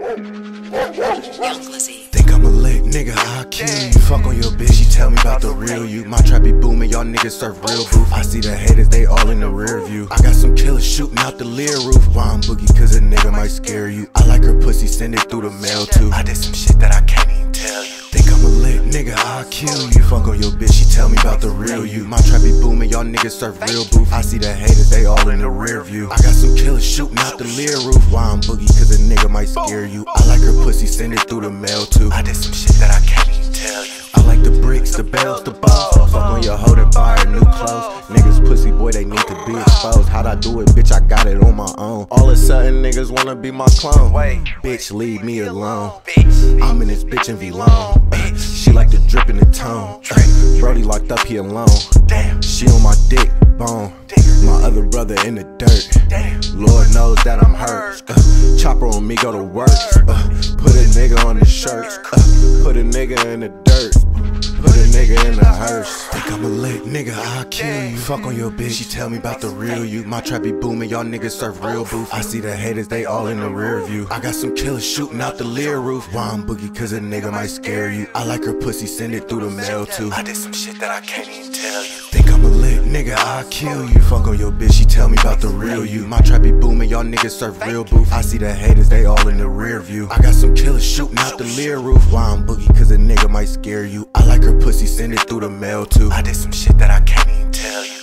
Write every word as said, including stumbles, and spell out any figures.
Think I'm a lick, nigga, I'll kill you. Fuck on your bitch, she tell me about the real you. My trap be booming, y'all niggas serve real booth. I see the haters, they all in the rear view. I got some killers shooting out the Lear roof. Why I'm boogie, cause a nigga might scare you. I like her pussy, send it through the mail too. I did some shit that I can't even tell you. Think I'm a lick, nigga, I'll kill you. Fuck on your bitch, she tell me about the real you. My trap be booming, y'all niggas serve real booth. I see the haters, they all in the rear view. I got some killers shooting out the Lear roof. Why I'm boogie, cause a nigga might scare you. I like her pussy, send it through the mail too. I did some shit that I can't even tell you. I like the bricks, the bells, the balls. Fuck on your hoe and buy her new clothes. Niggas pussy, boy, they need to be exposed. How'd I do it, bitch? I got it on my own. All of a sudden, niggas wanna be my clone. Wait, bitch, leave me alone. I'm in this bitch in V-Long. She like the drip in the tone. Brody locked up, he alone. She on my dick, bone. My other brother in the dirt. Lord knows that I'm hurt. Uh, chopper on me, go to work. Uh, put a nigga on the shirt. Uh, put a nigga in the dirt. Put a nigga in the hearse. Think I'm a lick, nigga, I'll kill you. Fuck on your bitch, she tell me about the real you. My trap be booming, y'all niggas serve real booth. I see the haters, they all in the rear view. I got some killers shooting out the Lear roof. Why I'm boogie, cause a nigga might scare you. I like her pussy, send it through the mail too. I did some shit that I can't even tell you. Think I'm a lick, nigga, I'll kill you. Fuck on your bitch, she tell me about the real you. My trap be booming, y'all niggas serve real booth. I see the haters, they all in the rear view. I got some killers shooting out the Lear roof. Why I'm boogie, cause a nigga might scare you. I like her pussy, send it through the mail too. I did some shit that I can't even tell you.